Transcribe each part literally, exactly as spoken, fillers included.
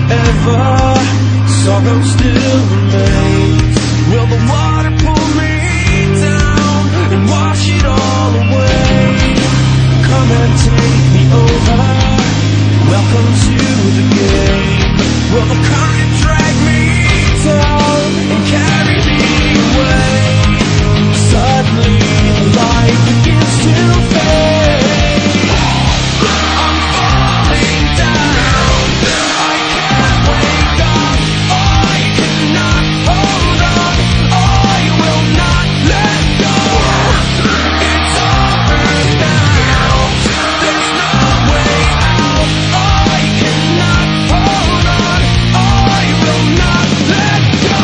forever. Sorrow still remains. Will the water pull me down and wash it all away? Come and take me over. Welcome to the game. Will the current drag me down and carry me away? Suddenly the light begins to fade. I'm falling down. I can't wake up. I cannot hold on. I will not let go. It's over now. There's no way out. I cannot hold on. I will not let go.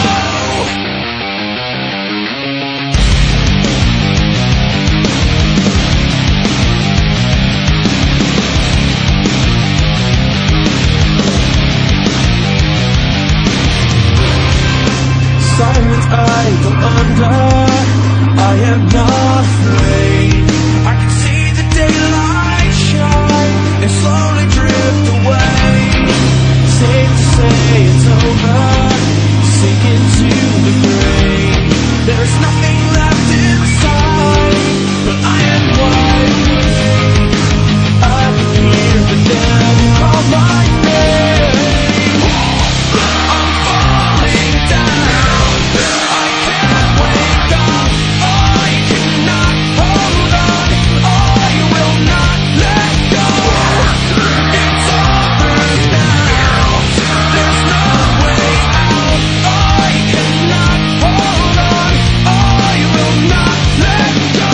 Silent, I go under. I am not afraid. I can see the daylight shine and slowly drift away. Safe to say it's over. Sink into the grave. There is nothing left inside, but I am wide awake. I can hear the dead call my name. I'm falling down. I can't wake up. I cannot hold on. I will not let go. It's over now. There's no way out. I cannot hold on. I will not let go.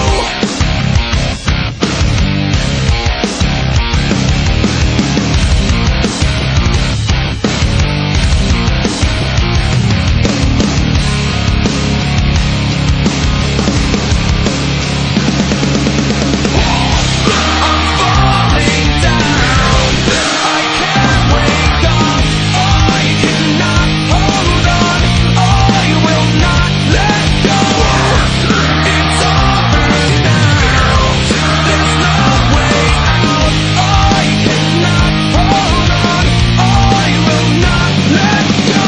I'm falling down. I can't wake up. I cannot hold on. I will not let go. It's over now. There's no way out. I cannot hold on. I will not let go.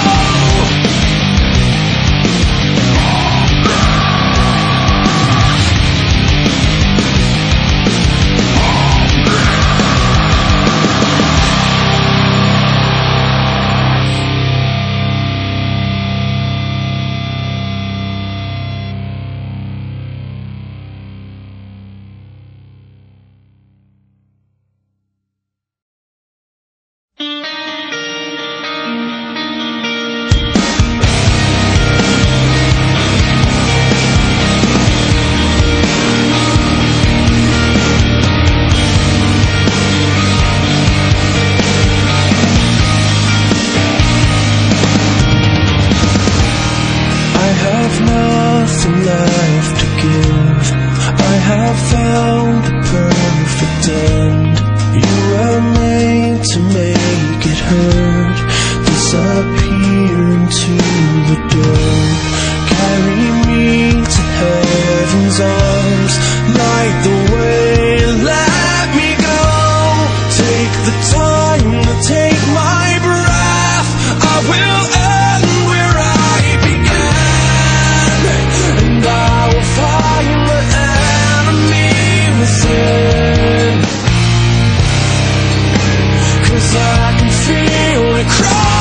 I have nothing left to give. I have found the perfect end. You were made to make it hurt. Disappear into the dirt. Carry me to heaven's arms. Light the way, let me go. Take the time to take my breath. I will end where I began, and I will find the enemy within. 'Cause I can feel it cry.